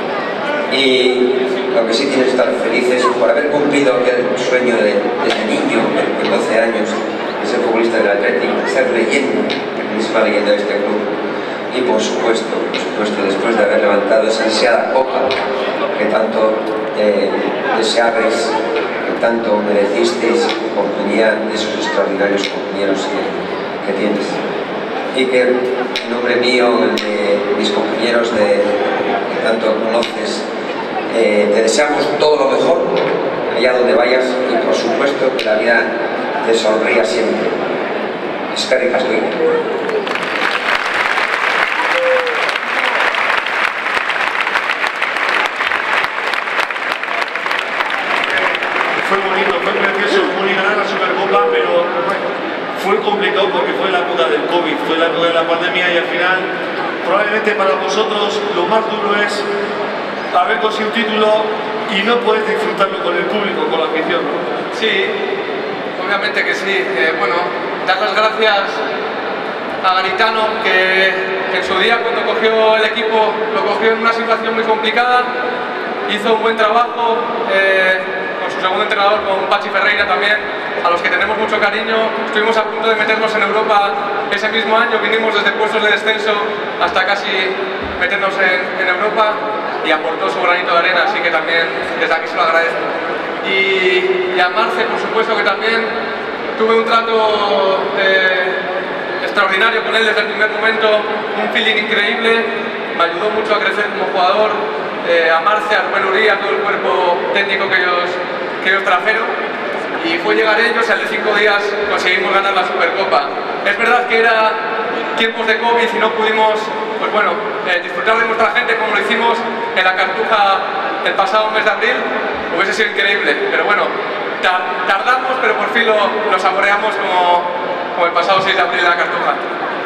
y lo que sí tienes que estar felices por haber cumplido aquel sueño desde niño, de 12 años, de ser futbolista del Atlético, de ser leyenda, la misma leyenda de este club y por supuesto, después de haber levantado esa ansiada copa que tanto deseabais, tanto merecisteis en compañía de esos extraordinarios compañeros que tienes. Y que en nombre mío, el de mis compañeros que tanto conoces, te deseamos todo lo mejor allá donde vayas y por supuesto que la vida te sonría siempre. Eskerrik asko. Fue bonito, fue precioso, fue ganar la Supercopa, pero fue complicado porque fue la época del COVID, fue la época de la pandemia y al final, probablemente para vosotros lo más duro es haber conseguido un título y no puedes disfrutarlo con el público, con la afición, ¿no? Sí, obviamente que sí. Bueno, dar las gracias a Garitano, que en su día cuando cogió el equipo, lo cogió en una situación muy complicada, hizo un buen trabajo con sus segundo entrenador, con Pachi Ferreira también, a los que tenemos mucho cariño. Estuvimos a punto de meternos en Europa ese mismo año, vinimos desde puestos de descenso hasta casi meternos en Europa, y aportó su granito de arena, así que también desde aquí se lo agradezco. Y a Marce, por supuesto, que también tuve un trato extraordinario con él desde el primer momento, un feeling increíble, me ayudó mucho a crecer como jugador. A Marce, a Rubén Uría, a todo el cuerpo técnico que ellos trajeron, y fue llegar ellos y al de 5 días conseguimos ganar la Supercopa. Es verdad que era tiempos de COVID y no pudimos, pues bueno, disfrutar de nuestra gente como lo hicimos en la Cartuja el pasado mes de abril. Hubiese sido increíble, pero bueno, tardamos, pero por fin lo saboreamos como el pasado 6 de abril en la Cartuja.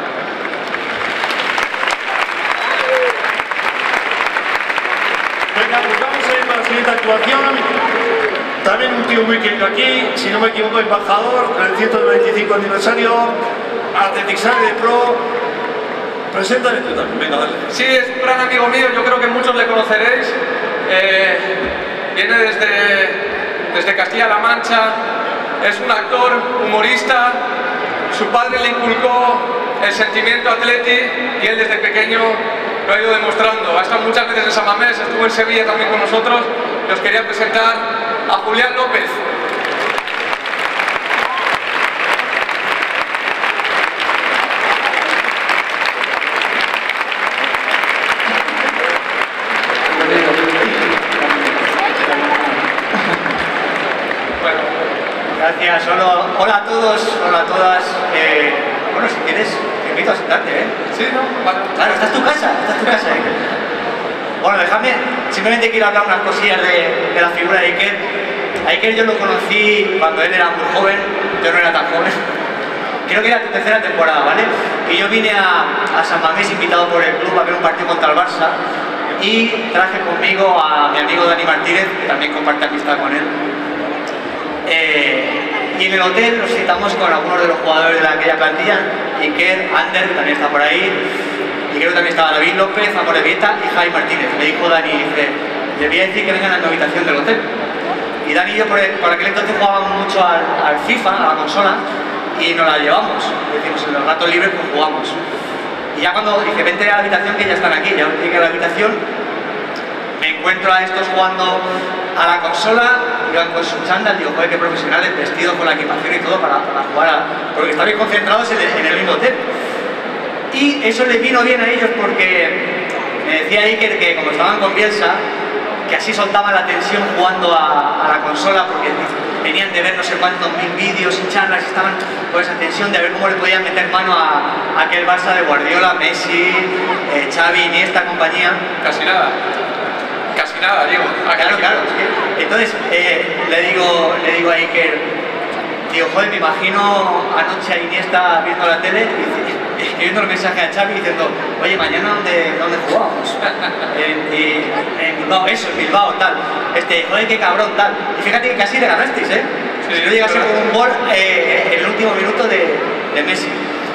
Venga, pues vamos a ir para la siguiente actuación. También un tío muy querido aquí, si no me equivoco, embajador en el 125 aniversario, Athletic Side Pro. Preséntale tú también, venga, dale. Sí, es un gran amigo mío, yo creo que muchos le conoceréis. Viene desde Castilla-La Mancha, es un actor, humorista. Su padre le inculcó el sentimiento atleti y él desde pequeño lo ha ido demostrando. Ha estado muchas veces en San Mamés, estuvo en Sevilla también con nosotros, y os quería presentar a Julián López. Gracias, hola a todos, hola a todas. Bueno, si quieres, te invito a sentarte, ¿eh? Sí, ¿no? Vale. Claro, esta es tu casa, Bueno, déjame, simplemente quiero hablar unas cosillas de la figura de Iker. A Iker yo lo conocí cuando él era muy joven, yo no era tan joven. Creo que era tu tercera temporada, ¿vale? Y yo vine a San Mamés invitado por el club a ver un partido contra el Barça, y traje conmigo a mi amigo Dani Martínez, que también comparte amistad con él. Y en el hotel nos citamos con algunos de los jugadores de aquella plantilla, Iker, Ander, que también está por ahí, y creo que también estaba David López, Amor Vieta y Jaime Martínez. Me dijo Dani, dice, le voy a decir que vengan a mi habitación del hotel. Y Dani y yo por aquel entonces jugábamos mucho al FIFA, a la consola, y nos la llevamos. Decimos, en los ratos libres pues jugamos. Y ya cuando dije, vente a la habitación, que ya están aquí, ya llegué a la habitación, me encuentro a estos jugando a la consola, iban con su chándal, digo, joder, qué profesionales, vestidos con la equipación y todo para jugar, porque estaban bien concentrados en el mismo hotel. Y eso les vino bien a ellos porque me decía Iker que como estaban con Bielsa, que así soltaban la tensión jugando a la consola, porque venían de ver no sé cuántos mil vídeos y charlas, y estaban con esa tensión de ver cómo le podían meter mano a aquel Barça de Guardiola, Messi, Xavi, Iniesta, compañía. Casi nada, digo. Claro. Entonces le digo a Iker, digo, joder, me imagino anoche a Iniesta viendo la tele y escribiendo el mensaje a Xavi diciendo, oye, mañana ¿dónde jugamos? En Bilbao, eso, en Bilbao, tal. Joder, qué cabrón, tal. Y fíjate que casi le ganasteis, ¿eh? Si no llegase con un gol en el último minuto de Messi.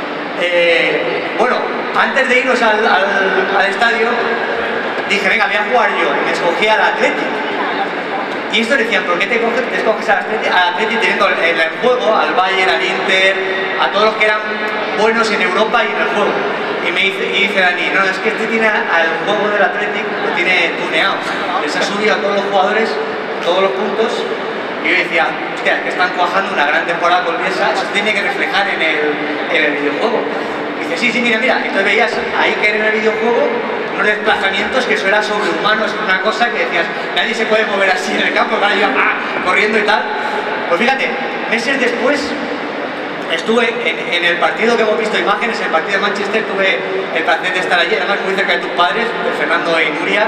Bueno, antes de irnos al estadio, dije, venga, voy a jugar yo, y me escogí al Athletic. Y estos decían, ¿por qué te escoges al Athletic teniendo en el juego al Bayern, al Inter, a todos los que eran buenos en Europa y en el juego? Y dice Dani, no, es que tiene al juego del Athletic, lo tiene tuneado. Les ha subido a todos los jugadores todos los puntos. Y yo decía, hostia, es que están cuajando una gran temporada con Bielsa, eso tiene que reflejar en el videojuego. Y dice, sí, mira. Entonces veías ahí que en el videojuego unos desplazamientos que eso era sobrehumano, es una cosa que decías, nadie se puede mover así en el campo, claro, yo corriendo y tal. Pues fíjate, meses después estuve en el partido que hemos visto imágenes, en el partido de Manchester, tuve el placer de estar allí, además muy cerca de tus padres, de Fernando e Nuria,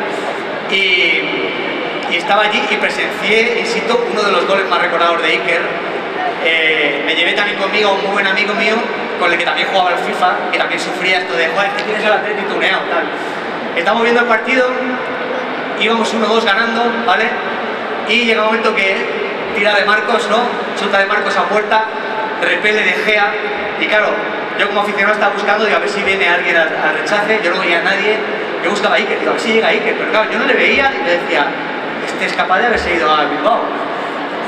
y estaba allí y presencié, insisto, uno de los goles más recordados de Iker. Me llevé también conmigo a un muy buen amigo mío, con el que también jugaba al FIFA, que también sufría esto de, joder, que tienes el Athletic tuneado, tal. Estamos viendo el partido, íbamos 1-2 ganando, ¿vale? Y llega un momento que tira de Marcos, ¿no? Chuta de Marcos a puerta, repele de Gea, y claro, yo como aficionado estaba buscando, digo, a ver si viene alguien al rechace, yo no veía a nadie, yo buscaba a Iker, digo, a ver si llega Iker, pero claro, yo no le veía y le decía, este es capaz de haberse ido a Bilbao.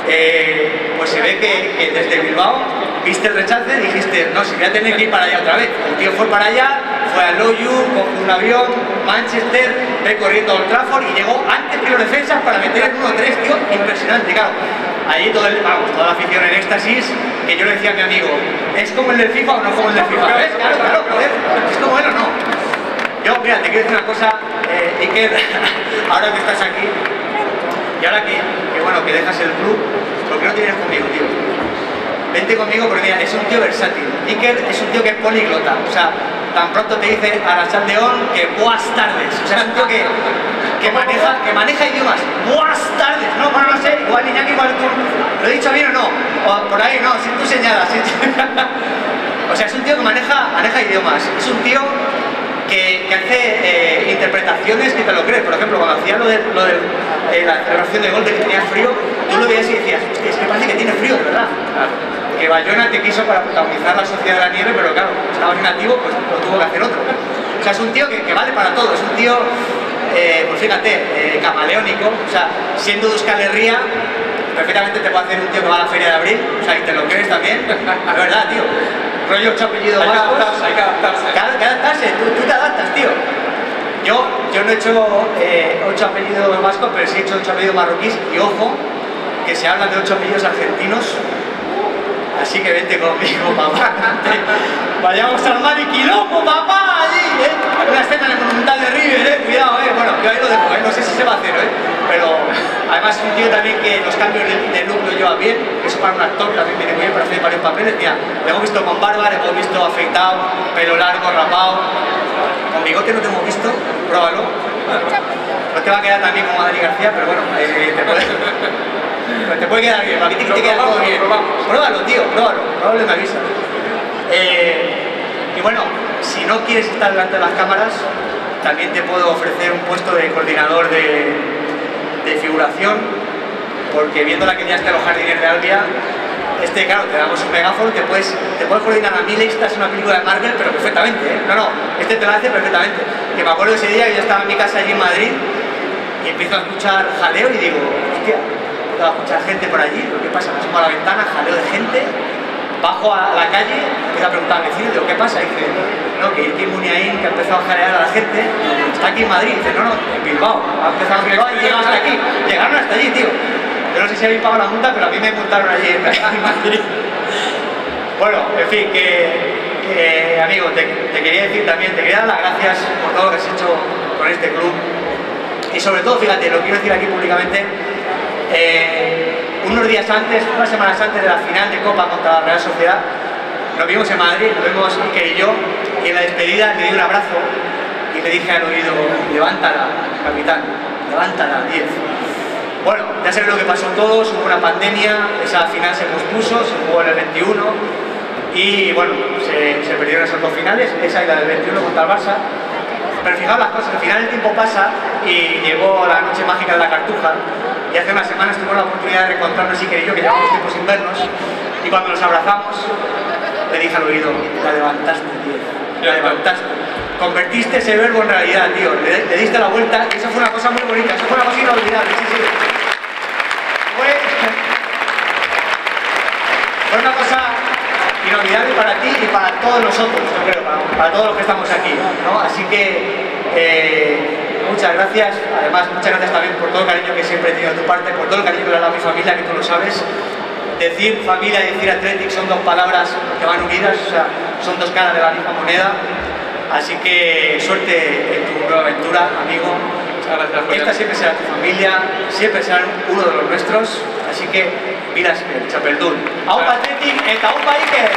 pues se ve que desde Bilbao viste el rechace y dijiste, no, si voy a tener que ir para allá otra vez. El tío fue para allá, fue a Loyu, cogió un avión, Manchester, ve corriendo a Old Trafford y llegó antes que los defensas para meter en 1-3, tío, impresionante, claro. Allí toda la afición en éxtasis, que yo le decía a mi amigo, ¿es como el del FIFA o no como el del FIFA? ¿Ves? Claro, joder, ¿es como él o no? Yo, mira, te quiero decir una cosa, Iker, ahora que estás aquí, y ahora que bueno, que dejas el club, ¿por qué no te vienes conmigo, tío? Vente conmigo porque mira, es un tío versátil. Iker es un tío que es políglota, o sea, tan pronto te dice a Arrachal León que buenas tardes, o sea, es un tío que maneja idiomas, buenas tardes, no, bueno, no sé, igual Iñaki, igual tú, ¿lo he dicho bien o no? O por ahí, no, si tú señalas, ¿sí? O sea, es un tío que maneja idiomas, es un tío que hace interpretaciones que te lo crees. Por ejemplo, cuando hacía lo de la celebración de gol de que tenía frío, tú lo veías y decías, hostia, es que parece que tiene frío, de verdad. Que Bayona te quiso para protagonizar la Sociedad de la Nieve, pero claro, estaba inactivo, pues lo tuvo que hacer otro. O sea, es un tío que vale para todo, es un tío, pues fíjate, camaleónico, o sea, siendo de Euskal Herria, perfectamente te puede hacer un tío que va a la Feria de Abril, o sea, y te lo crees también, de verdad, tío. Rollo 8 apellidos vascos. Hay que adaptarse. Hay que adaptarse, tú te adaptas, tío. Yo no he hecho 8 apellidos vascos, pero sí he hecho 8 apellidos marroquíes, y ojo, que se hablan de 8 apellidos argentinos. Así que vente conmigo, papá. Vayamos al mar y quilombo, papá, allí, Una escena en el Monumental de River, cuidado, Bueno, yo ahí lo dejo, no sé si se va a hacer, Pero además es un tío también que los cambios de look lo lleva bien, que eso para un actor también viene muy bien para hacer varios papeles. Mira, lo hemos visto con barba, lo hemos visto afeitado, pelo largo, rapado. Con bigote no te hemos visto, pruébalo. No te va a quedar tan bien como Adri García, pero bueno, te puede quedar bien, para que te quede todo bien. Pruébalo, tío, pruébalo y me avisas. Y bueno, si no quieres estar delante de las cámaras, también te puedo ofrecer un puesto de coordinador de figuración, porque viendo la que ya está los jardines de Albia, claro, te damos un megáfono, te puedes coordinar a 1000 extras en una película de Marvel, pero perfectamente, No, te lo hace perfectamente. Que me acuerdo ese día que yo estaba en mi casa allí en Madrid y empiezo a escuchar jaleo y digo, hostia, a escuchar gente por allí, ¿qué pasa? Me asomo a la ventana, jaleo de gente, bajo a la calle, empiezo a preguntar al vecino, digo, ¿qué pasa? Y dice, no, que Irki Muniain, que ha empezado a jalear a la gente, está aquí en Madrid. Y dice, no, en Bilbao, ha empezado en Bilbao y llegaron hasta aquí, llegaron hasta allí, tío. Yo no sé si habéis pagado la multa, pero a mí me multaron allí en Madrid. Bueno, en fin, amigo, te quería decir también, te quería dar las gracias por todo lo que has hecho con este club. Y sobre todo, fíjate, lo quiero decir aquí públicamente, unas semanas antes de la final de Copa contra la Real Sociedad, nos vimos en Madrid, nos vimos Iker y yo, y en la despedida le di un abrazo y le dije al oído, levántala, capitán, levántala, 10. Bueno, ya sabéis lo que pasó todos, hubo una pandemia, esa final se pospuso, se jugó en el 21 y bueno, se perdieron esas dos finales, esa y la del 21 contra el Barça. Pero fijaos las cosas, al final el tiempo pasa y llegó la noche mágica de la Cartuja y hace unas semanas tuvimos la oportunidad de reencontrarnos Iker y yo, que llevamos tiempo sin vernos, y cuando nos abrazamos le dije al oído, la levantaste, tío, la levantaste. Convertiste ese verbo en realidad, tío, le diste la vuelta y eso fue una cosa muy bonita, eso fue una cosa inolvidable, sí. Fue una cosa inolvidable para ti y para todos nosotros, yo creo, para todos los que estamos aquí, ¿no? Así que muchas gracias, además muchas gracias también por todo el cariño que siempre he tenido de tu parte, por todo el cariño que le ha dado a mi familia, que tú lo sabes. Decir familia y decir Athletic son dos palabras que van unidas, o sea, son dos caras de la misma moneda. Así que suerte en tu nueva aventura, amigo. Esta siempre será tu familia, siempre será uno de los nuestros. Así que, miras, Chapeldún. Aupa Athletic, eta aupa Iker.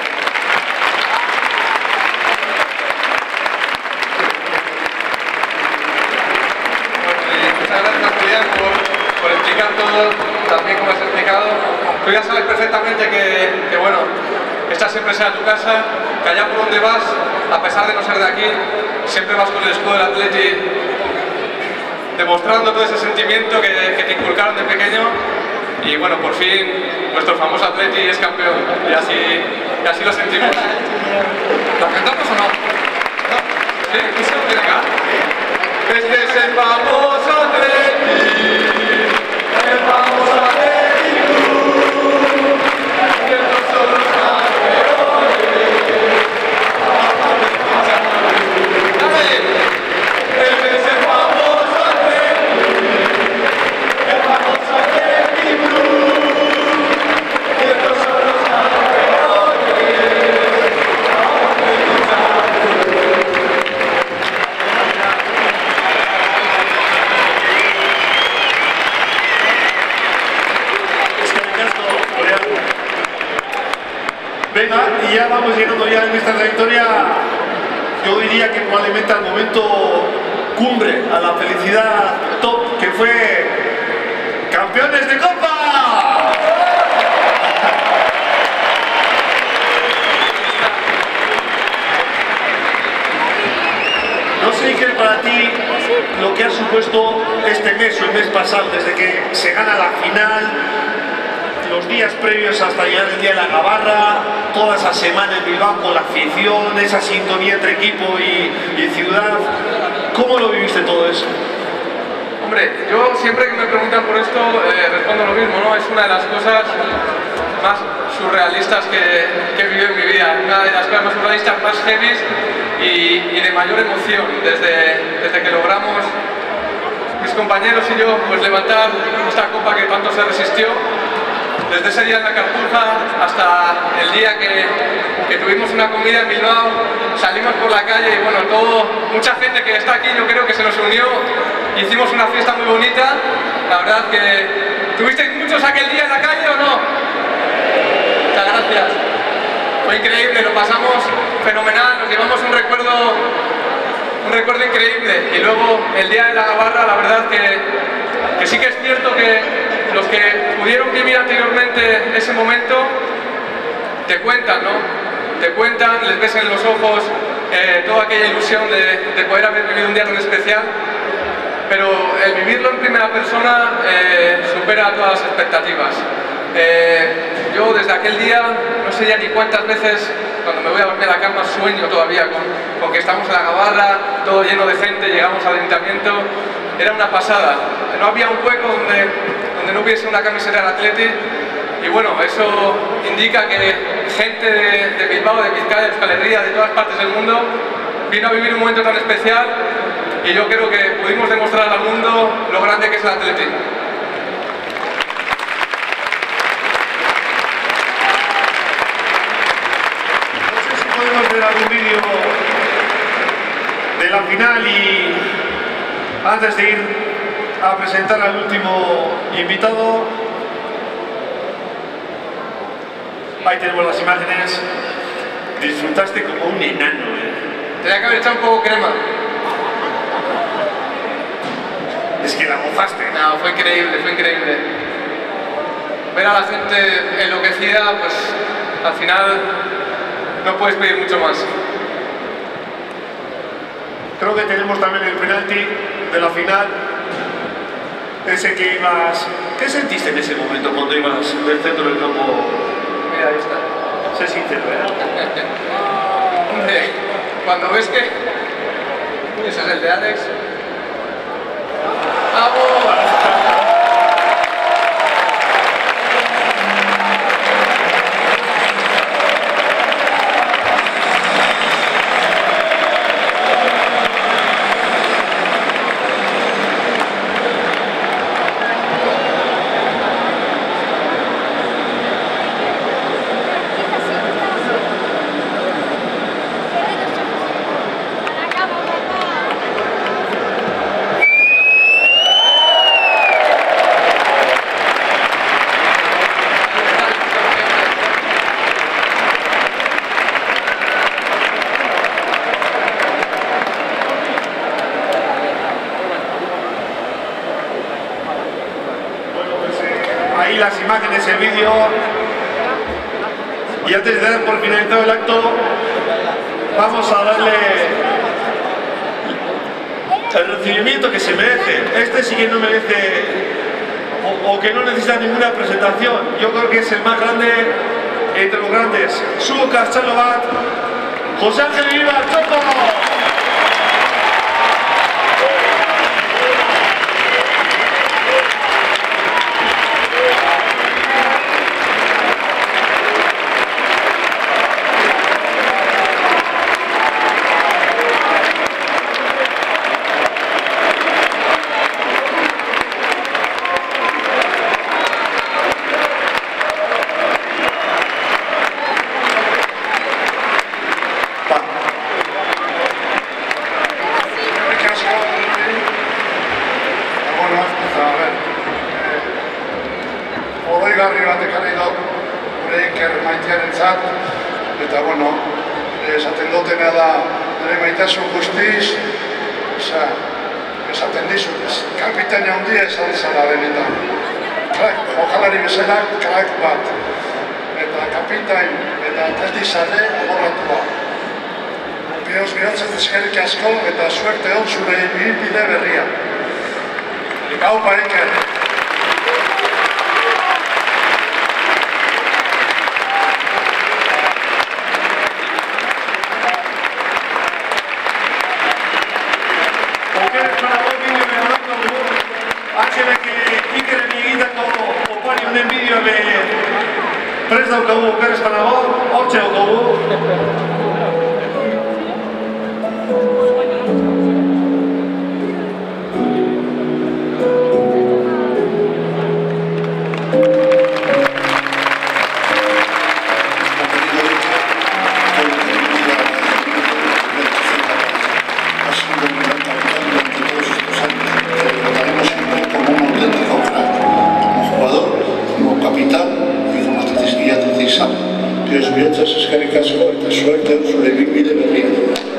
Muchas gracias, Julián, por explicar todo también como has explicado. Tú ya sabes perfectamente que bueno, esta siempre será tu casa, que allá por donde vas, a pesar de no ser de aquí, siempre vas con el escudo del Athletic, demostrando todo ese sentimiento que te inculcaron de pequeño. Y bueno, por fin nuestro famoso Athletic es campeón, y así lo sentimos. ¿La cantamos o no? ¿Sí? Venga. Este es el famoso Athletic, el famoso Athletic Club. ya que probablemente al momento cumbre, a la felicidad top, que fue ¡campeones de Copa! No sé qué para ti lo que ha supuesto este mes o el mes pasado, desde que se gana la final, los días previos hasta llegar el día de la Gabarra, toda esa semana en Bilbao con la afición, esa sintonía entre equipo y ciudad. ¿Cómo lo viviste todo eso? Hombre, yo siempre que me preguntan por esto respondo lo mismo, ¿no? Es una de las cosas más surrealistas que he vivido en mi vida, una de las cosas más surrealistas, más heavy y de mayor emoción, desde que logramos mis compañeros y yo pues levantar esta copa que tanto se resistió. Desde ese día en la Cartuja hasta el día que tuvimos una comida en Bilbao, salimos por la calle y bueno, mucha gente que está aquí yo creo que se nos unió, hicimos una fiesta muy bonita. La verdad que... ¿Tuvisteis muchos aquel día en la calle o no? Muchas gracias. Fue increíble, lo pasamos fenomenal, nos llevamos un recuerdo increíble. Y luego el día de la Gabarra, la verdad que sí que es cierto que los que pudieron vivir anteriormente ese momento te cuentan, ¿no? Te cuentan, les ves en los ojos toda aquella ilusión de poder haber vivido un día tan especial, pero el vivirlo en primera persona supera todas las expectativas. Yo desde aquel día, no sé ya ni cuántas veces, cuando me voy a dormir a la cama, sueño todavía con que estamos en la Gabarra, todo lleno de gente, llegamos al ayuntamiento, era una pasada. No había un hueco donde no hubiese una camiseta del Athletic, y bueno, eso indica que gente de Bilbao, de Vizcaya, de Euskal Herria, de todas partes del mundo, vino a vivir un momento tan especial, y yo creo que pudimos demostrar al mundo lo grande que es el Athletic. No sé si podemos ver algún vídeo de la final y antes de ir a presentar al último invitado. Ahí tenemos las imágenes. Disfrutaste como un enano, Tenía que haber echado un poco crema. Es que la mofaste. No, fue increíble, fue increíble. Ver a la gente enloquecida, pues al final no puedes pedir mucho más. Creo que tenemos también el penalti de la final. Ese que ibas... ¿Qué sentiste en ese momento cuando ibas del centro del campo? Mira, ahí está. Sé sincero, Hombre, cuando ves que... Ese es el de Alex. ¡Vamos! Las imágenes, el vídeo, y antes de dar por finalizado el acto vamos a darle el recibimiento que se merece. Este sí que no merece o que no necesita ninguna presentación. Yo creo que es el más grande entre los grandes. Su Castelo-Bat, José Ángel Viva, Choco. maitasun guztiz, esaten dizut, kapitaina handia esan zara benetan. Jokalari bezala, krak bat. Eta kapitain eta atletizale amorratua. Bioz bihotzez eskerrik asko eta suerte hon zure ibilbide berria. Gaupa Iker. Prest daukagu okeres panago, hortxe daukagu. Dios bihotzez eskerrik asko eta suerte zure ibilbide berria.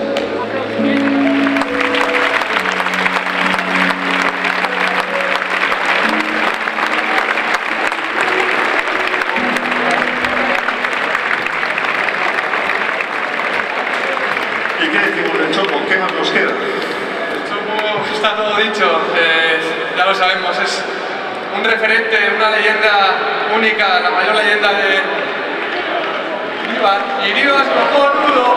¿Y qué decimos del Chopo? ¿Qué más nos queda? El Chopo está todo dicho, ya lo sabemos, es un referente, una leyenda única, la mayor leyenda de Iribar es cojonudo.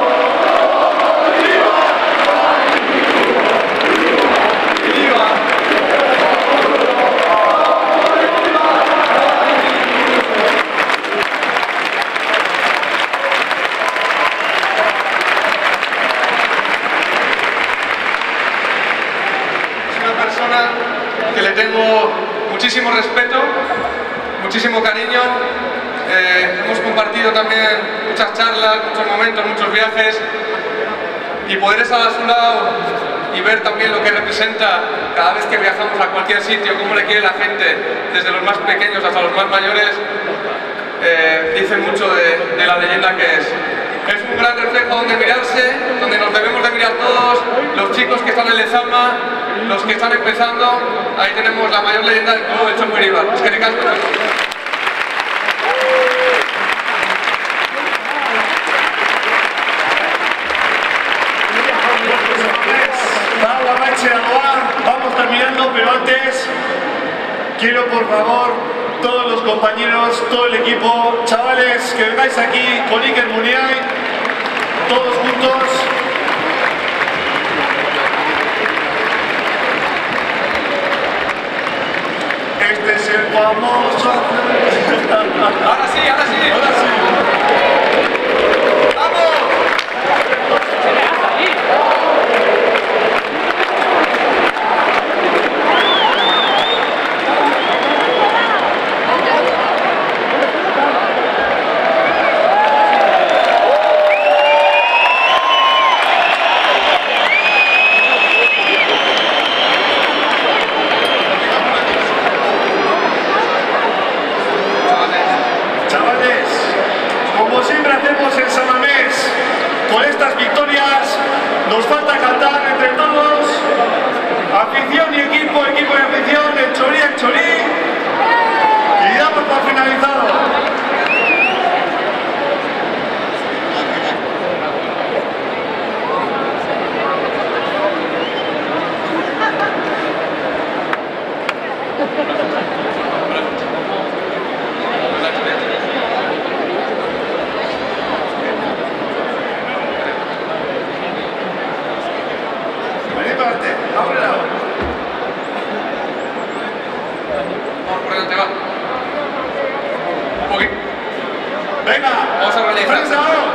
Es una persona que le tengo muchísimo respeto, muchísimo cariño. Hemos compartido también muchas charlas, muchos momentos, muchos viajes, y poder estar a su lado y ver también lo que representa cada vez que viajamos a cualquier sitio, cómo le quiere la gente, desde los más pequeños hasta los más mayores, dice mucho de la leyenda que es. Es un gran reflejo donde mirarse, donde nos debemos de mirar todos, los chicos que están en Lezama, los que están empezando. Ahí tenemos la mayor leyenda del club, el Chopo Iribar. Es que le canto. Vamos terminando, pero antes quiero por favor todos los compañeros, todo el equipo, chavales, que vengáis aquí con Iker Muniain, todos juntos. Este es el famoso. Ahora sí, ahora sí. Ahora sí. ¡Vamos! Con estas victorias nos falta cantar entre todos, afición y equipo, equipo y afición, el Chorí, y damos por finalizado. Un poquito. Venga, vamos a organizar.